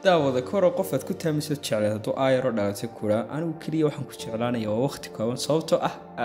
daawada koro qof aad ku taamiso jeclaado ayro dhalatay kula anigu kaliya waxaan ku jeclaanayaa waqti kooban sababtoo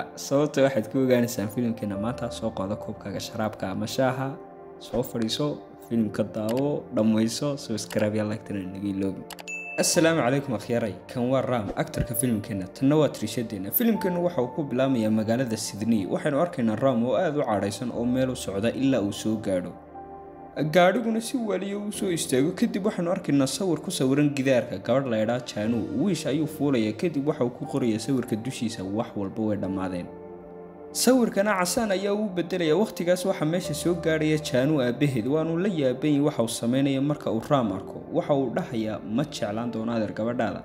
waxaad ku ogaanaysaan filimkeena maanta soo qaado koobkaaga sharaabka ama shaaha soo fadhiiso filimka daawo dhammayso subscribe ya like-tana naga iloobi. Assalaamu calaykum akhyaaray, kan waa Ram actorka filimkeena tanna waa Trishadeena. Filimkeenu waxa uu ku bilaamayaa magaalada Sydney waxaanu arkaynaa Ram oo aad u caaraysan oo meel u socda ilaa uu soo gaadho gaadhiguna si waliyo uu soo istaago. Kadib waxaanu arkaynaa sawir ku sawiran gidaarka gabadh la yiraahdo Chanu wiish ayuu fuulaya. Kadib waxa uu ku qorayaa sawirka dushiisa wax walba way dhamaadeen. sawirkana casaan ayaa uu bedelaya. waqtigaas waxa meesha soo gaaraya Chanu aabaheed waanu la yaabay waxa uu sameeynaya marka uu Ram arko. waxa uu dhahayaa ma jeclaan doona adeer gabadhaada.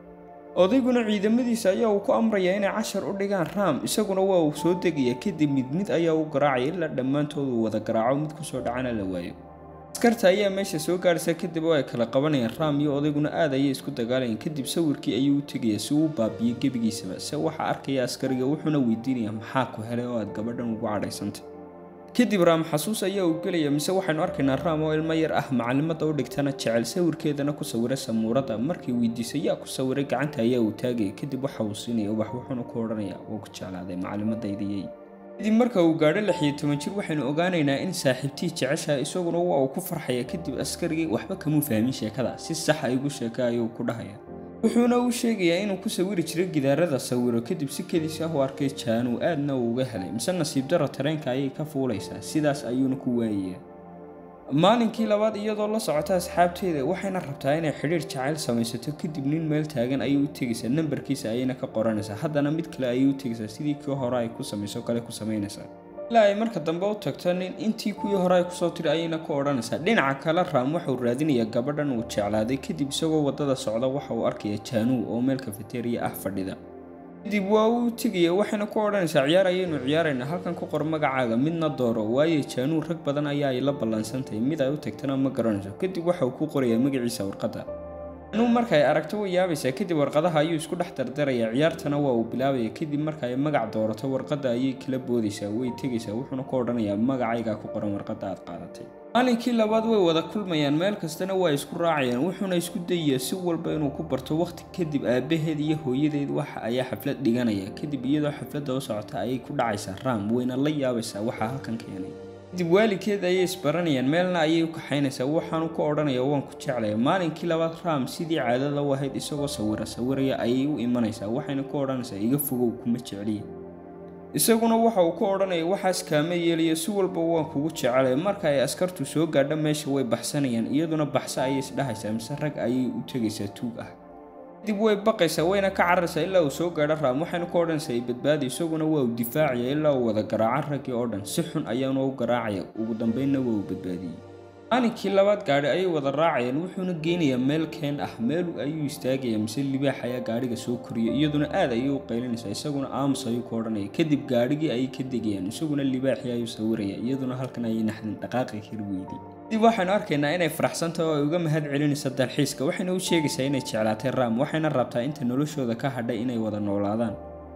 odayguna ciidamadiisa ayaa uu ku amraya inay cashar u dhigaan Ram isaguna waa uu soo degaya. kadib mid ayaa uu garaacay ilaa dhammaantood uu wada garaaco mid ku soo dhacana la waayo. askarta ayaa meesha soo gaaraysa kadib oo ay kala qabanayaan Ram iyo odayguna aad ayay isku dagaalayeen. kadib sawirkii ayuu u tagaya si uu baabiyo gebigiisaba. waxa arkaya askariga wuxuuna weydiinayaa maxaa ku helay oo aad gabadhan ugu cadhaysantay. kadib Ram xasuus ayaa uu gelaya mise waxaanu arkaynaa Ram oo ilmo yar ah macallimada u dhigtana jecel sawirkeedana ku sawira samuurada. markii weydiisay yaa ku sawiray gacanta ayaa uu taagay. kadib waxa uu siinaya ubax wuxuuna ku odhanayaa waa ku jeclaaday macallimadaydii. kadib marka uu gaadho 16 jir waxaanu ogaanaynaa in saaxiibtii jecesha isaguna waa uu ku farxaya. kadib askarigii waxba kama fahmin sheekada si sax ah igu sheekayo ku dhahaya wuxuuna u sheegayaa inuu ku sawiri jiray gidaarada sawiro. kadib si kedis ah u arkay Chanu aadna uga helay mise nasiib darro tareenka ayay ka fuulaysaa sidaas ayuuna ku waayayaa. maalinkii labaad iyadoo la socota asxaabteeda waxayna rabtaa inay xiriir jacayl samaysato. kadib nin meel taagan ayay u tegaysaa nambarkiisa ayayna ka qoranaysaa. haddana mid kale ayay u tegaysaa sidii kii hore ay ku samayso kale ku samaynaysaa ilaa ay marka dambe u tagto nin intii kuwii hore ay kusoo tiri ayayna ku odhanaysaa. dhinaca kale Ram waxa uu raadinayaa gabadhan uu jeclaaday. kadib isagoo wadada socda waxa uu arkaya Chanu oo meel cafeteria ah fadhida. kadib waa uu tegaya waxayna ku odhanaysaa ciyaar ayaynu ciyaaraynaa halkan ku qor magacaaga midna dooro waayo Chanu rag badan ayaa ay la ballansantahay mid ay u tagtana ma garanayso. kadib waxa uu ku qorayaa magaciisa warqadda. Chanu marka ay aragto way yaabaysaa. kadib warqadaha ayuu isku dhex dardarayaa ciyaartana waa uu bilaabaya. kadib marka ay magac doorato warqadda ayay kala boodaysaa way tegaysaa wuxuuna ku odhanayaa magacayga ku qoran warqadda aad qaadatay. maalinkii labaad way wada kulmayaan meel kastana waa isku raacayaan wuxuuna isku dayayaa si walba inuu ku barto waqti. kadib aabaheed iyo hooyadeed waxa ayaa xaflad dhiganaya. kadib iyadoo xafladda u socota ayay ku dhacaysaa Ram wayna la yaabaysaa waxa halkan keenay. kadib waalidkeed ayay isbaranayaan meelna ayay u kaxaynaysaa waxaanu ku odhanayaa waan ku jeclaya. maalinkii labaad Ram sidii caadada u ahayd isagoo sawiraya ayay u imanaysaa waxayna ku odhanaysaa iga fogow kuma jecliye. isaguna waxa uu ku odhanaya waxaas kaama yeelaya si walba waan kugu jecelay. marka ay askartu soo gaadho meesha way baxsanayaan iyaduna baxsa ayay isdhahaysaa mise rag ayay u tegaysaa tuug ah. kadib way baqaysaa wayna ka cararaysaa ilaa uu soo gaadho Ram waxayna ku odhanaysaa i badbaadi. isaguna waa uu difaacaya ilaa uu wada garaaca raggii oo dhan si xun ayaana u garaacaya ugu dambeynna waa uu badbaadiyey. maalinkii labaad gaadhi ayay wada raacayaan wuxuuna geynayaa meel keen ah meel ayuu istaagaya mise libaax ayaa gaadhiga soo koriya. iyaduna aad ayay u qaylinaysaa isaguna aamus ayuu ku odhanaya. kadib gaadhigii ayay ka degayaan isaguna libaaxii ayuu sawiraya. iyaduna halkan ayay naxdin dhaqaaqi kari weyday. kadib waxaanu arkaynaa inay faraxsantahay oo ay uga mahad celinayso dalxiiska waxayna u sheegaysaa inay jeclaatay Ram waxayna rabtaa inta noloshooda ka hadhay inay wada noolaadaan.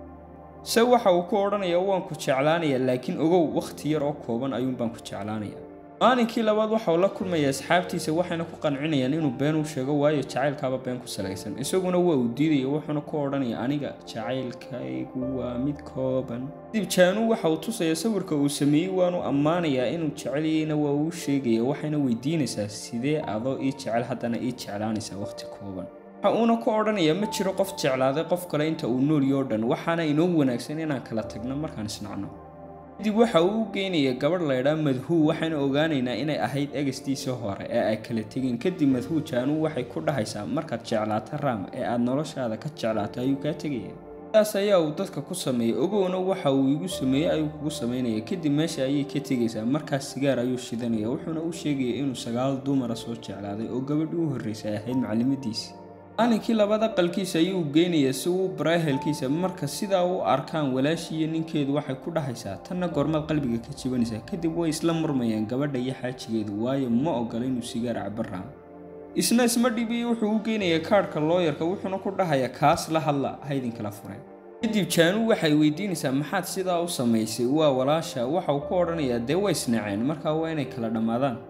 waxa uu ku odhanayaa waan ku jeclaanayaa laakiin ogow waqti yar oo kooban ayuun baan ku jeclaanayaa. maalinkii labaad waxa uu la kulmayaa asxaabtiisa waxayna ku qancinayaan inuu been u sheego waayo jacaylkaaba been ku salaysan. isaguna waa uu diidaya wuxuuna ku odhanayaa aniga jacaylkaygu waa mid kooban. kadib Chanu waxa uu tusaya sawirka uu sameeyey waanu ammaanayaa inuu jecelyahayna waa uu sheegaya waxayna weydiinaysaa sidee adoo ii jecel haddana ii jeclaanaysaa waqti kooban. waxa uuna ku odhanayaa ma jiro qof jeclaaday qof kale inta uu nool yahay oo dhan waxaana inoo wanaagsan inaan kala tagno markaan isnacno. kadib waxa uu u geynayaa gabadh la yiraahdo Madhu waxayna ogaanaynaa inay ahayd eegstiisa hore ee ay kala tageen. kadib Madhu Chanu waxay ku dhahaysaa markaad jeclaato Ram ee aad noloshaada ka jeclaato ayuu kaa tagayaa. taas ayaa uu dadka ku sameeyay ogowna waxa uu igu sameeyay ayuu kugu sameynaya. kadib meesha ayay ka tegaysaa markaas sigaar ayuu shidanaya wuxuuna u sheegayaa inuu 9 dumar soo jeclaaday oo gabadhii u horeysay ahayd macallimadiisa. maalinkii labaad aqalkiisa ayuu geynayaa si uu barahelkiisa marka sidaa u arkaan walaashii iyo ninkeedu waxay ku dhahaysaa tanna goormaad qalbiga ka jibanaysaa. kadib way isla murmayaan gabadha iyo xaajigeedu waayo ma ogola inuu sigaar cabo Ram. isma dhibiyo wuxuu u geynayaa kaadhka looyarka wuxuuna ku dhahayaa kaas la hadla haydin kala furay. kadib Chanu waxay weydiinaysaa maxaad sidaa u samaysay waa walaasha waxa uu ku odhanayaa dee way isnaceen markaa waa inay kala dhamaadaan.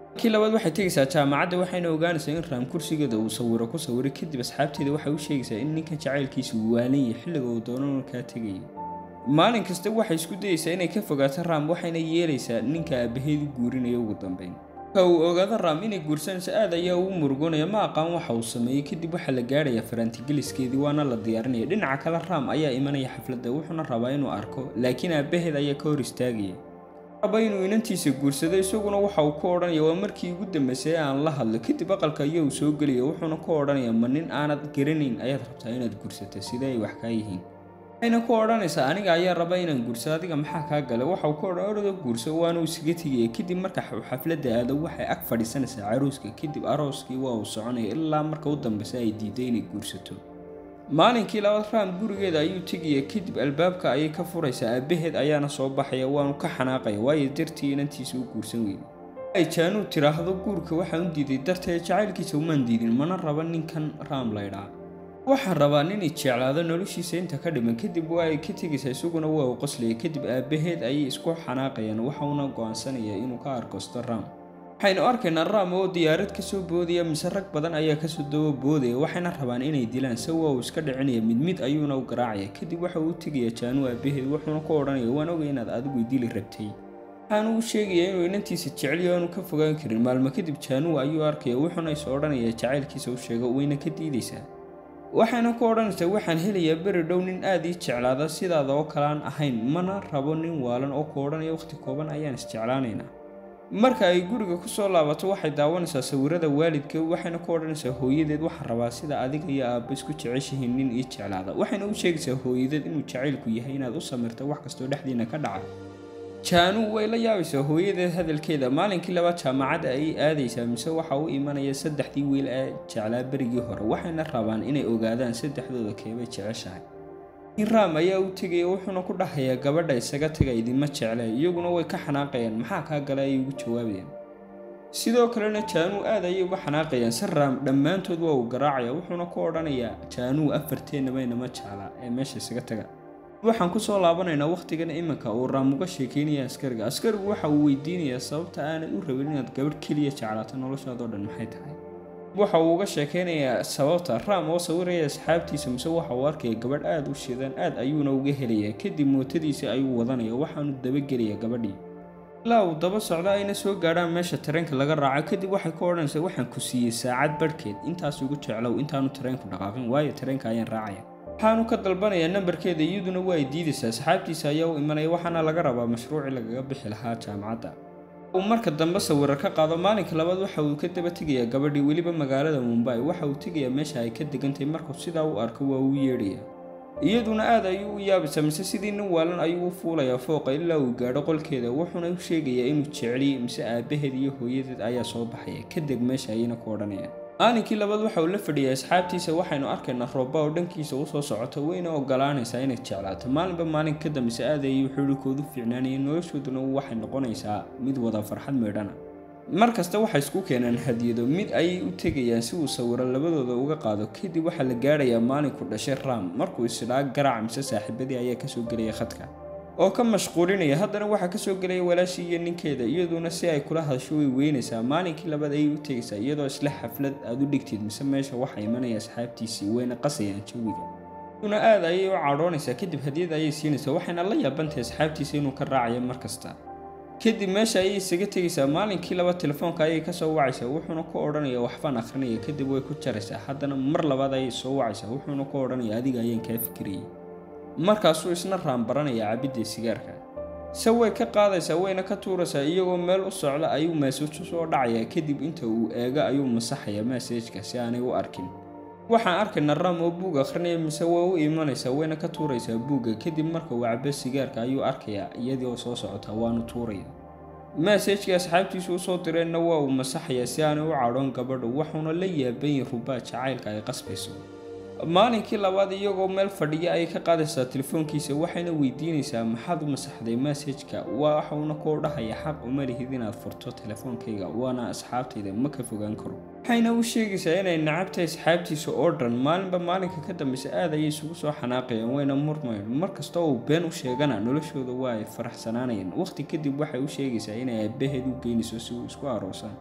kii labaad waxay tegaysaa jaamacadda waxayna ogaanaysaa in raam kursigeeda uu sawiro ku sawiray kadib asxaabteeda waxay u sheegaysaa in ninkan jacaylkiisu uu waalan yahay xilliga uu doono kaa tegayo. maalin kasta waxay isku dayaysaa inay ka fogaato raam waxayna yeelaysaa ninka aabaheed u guurinayo ugu dambeyn. marka uu ogaado raam inay guursanayso aad ayaa ugu murugoonaya ma aqaan waxa uu sameeyey kadib waxaa la gaadhaya farantigeliskeedii waana la diyaarinaya. dhinaca kale raam ayaa imanaya xafladda wuxuuna rabaa inuu arko laakiin aabaheed ayaa ka hor istaagaya. raba inuu inantiisa guursado isaguna waxa uu ku odhanaya waa markii ugu dambeysay aan la hadlo kadib aqalka ayaa uu soo gelaya wuxuuna ku odhanaya ma nin aanad garanayn ayaad rabtaa inaad guursato sidee ay wax kaa yihiin. waxayna ku odhanaysaa aniga ayaa raba inaan guursado adiga maxaa kaa galay. waxa uu ku odhan orada guurso waana uu isaga tegaya kadib marka xafladda aado waxay ag fadhiisanaysaa caruuska kadib arooskii waa uu soconaya ilaa marka u dambeysa ay diiday inay guursato. maalinkii labaad raam gurigeeda ayuu tegaya kadib albaabka ayay ka furaysaa aabaheed ayaana soo baxaya waanu ka xanaaqaya waayo dartii inantiisa u guursan weyday. ay jaanuu tiraahdo guurka waxaan u diiday darteed jacaylkiisa umaan diidin mana raba ninkan raam laydhaa. waxaan rabaa nin i jeclaado noloshiisa inta ka dhiman kadib waa ay ka tegaysaa isaguna waa uu qoslaya kadib aabaheed ayay isku xanaaqayaan waxauna go'aansanaya inuu ka arkosto raam. waxaynu arkaynaa raam oo diyaarad kasoo boodaya mise rag badan ayaa kasoo daba boodaya waxayna rabaan inay dilaan se waa uu iska dhicinaya mid ayuuna u garaacaya kadib waxa uu tegaya jaanuu aabaheed wuxuuna ku odhanaya waan ogay inaad adigu dili rabtay. waxaanu u sheegaya inuu inantiisa jeceliyo aanu ka fogaan karin. maalmo kadib jaanuu ayuu arkaya wuxuuna is odhanaya jacaylkiisa u sheego wayna ka diidaysaa. waxayna ku odhanaysaa waxaan helayaa beri dhow nin aad ii jeclaada sidaada oo kalaan ahayn mana rabo nin waalan oo ku odhanaya waqti kooban ayaan isjeclaanaynaa. marka ay guriga kusoo laabato waxay daawanaysaa sawirada waalidka waxayna ku odhanaysaa hooyadeed waxaan rabaa sida adiga iyo aabba isku jeceshihiin nin ii jeclaada. waxayna u sheegaysaa hooyadeed inuu jacaylku yahay inaad u samirto wax kastoo dhexdiina ka dhaca. jaanuu way la yaabaysaa hooyadeed hadalkeeda. maalinkii labaad jaamacadda ayay aadaysaa mise waxa u imanaya saddexdii wiil ee jeclaa berigii hore waxayna rabaan inay ogaadaan saddexdooda keebay jeceshahay. raam ayaa u tegaya wuxuuna ku dhahayaa gabadha isaga taga idinma jecla iyaguna way ka xanaaqayaan maxaa kaa galay ayay ugu jawaabayaan. sidoo kalena jaanuu aad ayay uga xanaaqayaan si raam dhammaantood waa uu garaacaya wuxuuna ku odhanayaa jaanuu afarteennaba inama jeclaa ee meesha isaga taga. waxaan kusoo laabanaynaa waqtigan iminka uu raam uga sheekeynaya askariga waxa uu weydiinayaa sababta aanad u rabin inaad gabadh keliya jeclaato noloshaadoo dhan maxay tahay. waxa uu uga sheekeynayaa sababta raam oo sawiraya asxaabtiisa mise waxa uu arkaya gabadh aad u shidan aad ayuuna uga helayaa kadib mootadiisa ayuu wadanaya waxaanu dabagelayaa gabadhii ilaa uu daba socda ayna soo gaadhaan meesha tareenka laga raaco kadib waxay ku odhanaysaa waxaan ku siiyey saacad barhkeed intaas ugu jeclow intaanu tareenku dhaqaaqin waayo tareenka ayaan raacaya. waxaanu ka dalbanayaa nambarkeeda iyaduna waa ay diidaysaa. asxaabtiisa ayaa u imanaya waxaana laga rabaa mashruucii lagaga bixi lahaa jaamacadda. uu marka dambe sawiro ka qaado maalinka labaad waxa uu ka daba tegayaa gabadhii weliba magaalada Mumbai waxa uu tegayaa meesha ay ka degantahay markuu sidaa u arko waa uu yeedhaya. iyaduna aad ayuu u yaabaysaa mise sidii nin waalan ayuu u fuulayaa fooqa ilaa uu gaadho qolkeeda wuxuuna u sheegayaa inuu jeceliyo mise aabaheed iyo hooyadeed ayaa soo baxaya kadib meesha ayayna ku odhanayaan. maalinkii labaad waxa uu la fadhiyay asxaabtiisa waxaynu arkaynaa rooba oo dhankiisa u soo socoto wayna ogolaanaysaa inay jeclaato. maalinba maalinka ka dambeysa aad ayay xiriirkoodu fiicnaanayeen noloshooduna waxay noqonaysaa mid wada farxad meedhana. markasta waxay isku keenaan hadiyado mid ayay u tegayaan si uu sawiro labadooda uga qaado kadib waxaa la gaadhayaa maalinku dhashay raam markuu isidhaa garaac mise saaxiibadii ayaa kasoo gelaya khadka oo ka mashquulinaya. haddana waxaa kasoo gelaya walaashii iyo ninkeeda iyaduna si ay kula hadasho way weynaysaa. maalinkii labaad ayay u tegaysaa iyadoo isla xaflad aad u dhigteed mise meesha waxaa imanaya asxaabtiisii wayna qasayaan jawiga. iyaduna aad ayay u cadhoonaysaa kadib hadiyad ayay siinaysaa waxayna la yaabantahay asxaabtiisa inuu ka raacayo markasta. kadib meesha ayay isaga tegaysaa. maalinkii labaad telefoonka ayay kasoo wacaysaa wuxuuna ku odhanaya waxbaan akhrinaya kadib way ku jaraysaa. haddana mar labaad ayay soo wacaysaa wuxuuna ku odhanaya adiga ayaan kaa fikirayay. markaasuu isna raam baranaya cabidda sigaarka se way ka qaadaysaa wayna ka tuuraysaa. iyagoo meel u socda ayuu maasaj soo dhacayaa kadib inta uu eego ayuu masaxayaa maasajka si aanay u arkin. waxaan arkaynaa raam oo buug akhrinaya mise waa u imanaysaa wayna ka tuuraysaa buugga kadib marka uu cabo sigaarka ayuu arkayaa iyadoo soo socota waanu tuuraya. maasajkii asxaabtiisu usoo direenna waa uu masaxayaa si aanay u cadhoon gabadhu wuxuuna la yaabanyahay rubaa jacaylka ay qasbayso. maalinkii labaad iyagoo meel fadhiya ayay ka qaadaysaa telefoonkiisa waxayna weydiinaysaa maxaad u masaxday maasajka. waxauna ku dhahaya xaq uma lihid inaad furto telefoonkayga waana asxaabtayda ma ka fogaan karo. waxayna u sheegaysaa inay nacabtahay asxaabtiisa oo dhan. maalinba maalinka ka dambeysa aad ayay isugu soo xanaaqayaan wayna murmayaan. markastoo uu been u sheegana noloshooda waa ay faraxsanaanayaan. waqti kadib waxay u sheegaysaa inay aabaheed u geynayso si uu isku aroosaan.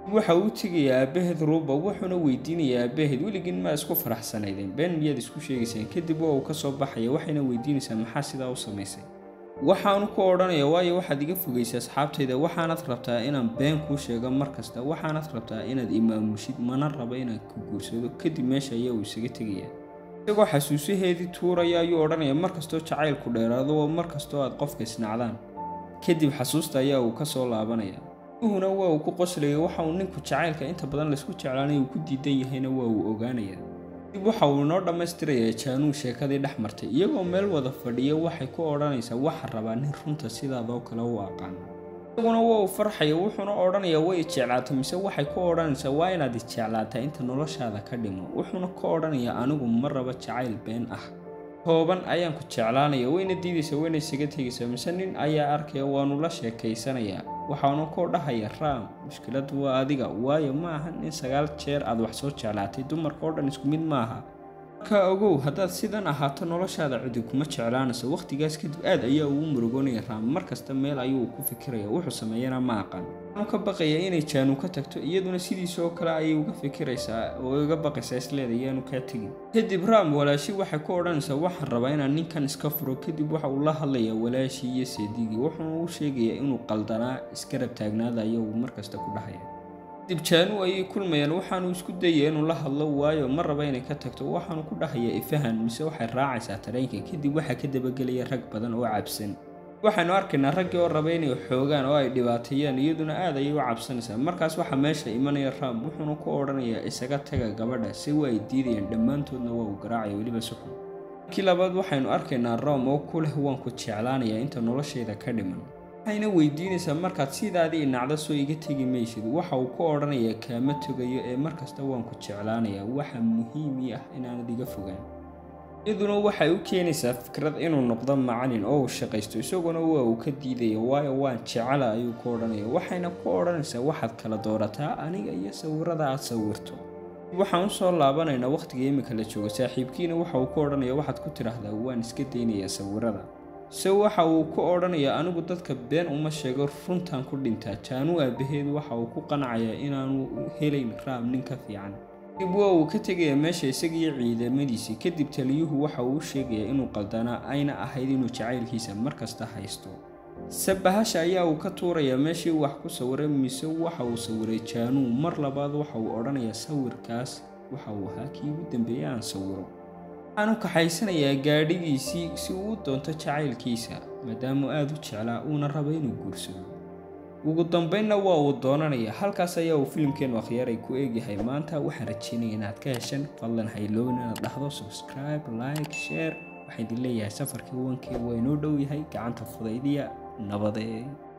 waxa uu tagayaa aabaheed Ruba wuxuuna weydiinayaa aabaheed weligin ma isku faraxsanaydeen been miyaad isku sheegayseen kadib uu ka soo baxaya waxayna weydiinaysaa maxaa sidaa u samaysay waxaanu ku odhanaya waayo waxaad iga fogeysay asxaabtayda waxaanad rabtaa inaan been kuu sheego markasta waxaanad rabtaa inaad imaamushid mana rabo inaan ku guursado kadib meesha ayaa uu isaga tegayaa isagoo xasuusaheedii tuuraya ayuu odhanaya markastoo jacaylku dheeraado oo markastoo aad qofka isnacdaan kadib xasuusta ayaa uu ka soo laabanaya uhuna waa uu ku qoslaya waxa uu ninku jacaylka inta badan la isku jeclaanay uu ku diidan yahayna waa uu ogaanaya dib waxa uu noo dhammaystirayaa Jaanu sheekadii dhex martay iyagoo meel wada fadhiya waxay ku odhanaysaa waxa rabaa nin runta sidaadoo kale u aqaan isaguna waa uu farxaya wuxuuna odhanayaa way jeclaatay mise waxay ku odhanaysaa waa inaad jeclaataa inta noloshaada ka dhimo wuxuuna ku odhanayaa anigu ma raba jacayl been ah kooban ayaan ku jeclaanaya wayna diidaysaa wayna isaga tegaysaa mise nin ayaa arkaya waanu la sheekaysanayaa waxaanu ku dhahaya Ram mushkiladu waa adiga waayo ma aha in 9 jeer aad wax soo jeclaatay dumarka oo dhan isku mid ma aha ka ogow haddaad sidan ahaato noloshaada cidi kuma jeclaanayso waqtigaas kadib aad ayaa ugu murugoonaya Ram markasta meel ayuu ku fikiraya wuxuu sameeyana ma aqaan wuxuu ka baqaya inay Jaanu ka tagto iyaduna sidiisoo kale ayay uga fikiraysaa oo uga baqaysaa isleedayaanu ka tagin kadib Ram walaashi waxay ku odhanaysaa waxaan rabaa inaan ninkan iska furo kadib waxa uu la hadlayaa walaashi iyo seedigii wuxuuna u sheegayaa inuu qaldanaa iska rab taagnaada ayuu markasta ku dhahaya dib Jaanu ayay kulmayaan waxaanu isku dayay inuu la hadlo waayo ma raba inay ka tagto waxaanu ku dhahayaa ifahan mise waxay raacaysaa tareenka kadib waxa ka dabagelaya rag badan oo cabsan waxaanu arkaynaa rag oo raba inay xoogaan oo ay dhibaateeyaan iyaduna aad ayay u cabsanaysaa markaas waxa meesha imanaya Ram wuxuuna ku odhanayaa isaga taga gabadha si way diidayaan dhammaantoodna waa uu garaacay waliba suxun kii labaad waxaanu arkaynaa Ram oo ku leh waan ku jeclaanayaa inta nolosheeda ka dhiman waxayna weydiinaysaa markaad sidaadii nacda soo iga tagi maysid waxa uu ku odhanayaa kaama tagayo ee markasta waan ku jeclaanayaa waxa muhiim ah inaanad iga fogaan iyaduna waxay u keenaysaa fikrad inuu noqdo macallin oo uu shaqaysto isaguna waa uu ka diidaya waayo waan jecela ayuu ku odhanaya waxayna ku odhanaysaa waxaad kala doorataa aniga iyo sawirada aad sawirto waxaan u soo laabanaynaa waqtiga imika la joogo saaxiibkiina waxa uu ku odhanaya waxaad ku tiraahdaa waan iska daynayaa sawirada waxa uu ku odhanayaa anigu dadka been uma sheego runtan ku dhintaa Jaanu aabaheed waxa uu ku qanacayaa inaanu helayn Ram nin ka fiican dib waa uu ka tagayaa meesha isagiyo ciidamadiisii kadib taliyuhu waxa uu sheegayaa inuu qaldanaa ayna ahayd inuu jacaylkiisa markasta haysto sabahasha ayaa uu ka tuurayaa meeshii wax ku sawiray mise waxa uu sawiray Jaanu mar labaad waxa uu odhanayaa sawirkaas waxa uu ahaa kii ugu dambeeyay aan sawiro aanu ka xaysanayaa gaadhigiisii si uu doonto jacaylkiisa maadaama aad u jeclaa uuna rabo inuu guursado ugu dambeynna waa uu doonanayaa halkaas ayaa uu filimkeenu akhyaaray ku eegyahay maanta waxaan rajeynayaa inaad ka heshan fadlan ha iloobin inaad dhahdo subscribe like share waxaan idin leeyahay safarkii wankii waa inoo dhow yahay gacanta fudaydiya nabadee